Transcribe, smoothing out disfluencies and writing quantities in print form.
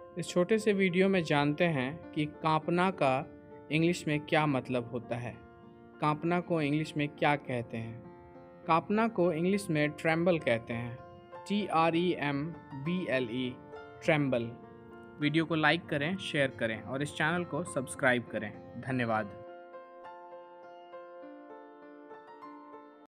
इस छोटे से वीडियो में जानते हैं कि कांपना का इंग्लिश में क्या मतलब होता है। कांपना को इंग्लिश में क्या कहते हैं। कांपना को इंग्लिश में ट्रेम्बल कहते हैं। TREMBLE tremble. वीडियो को लाइक करें, शेयर करें और इस चैनल को सब्सक्राइब करें। धन्यवाद।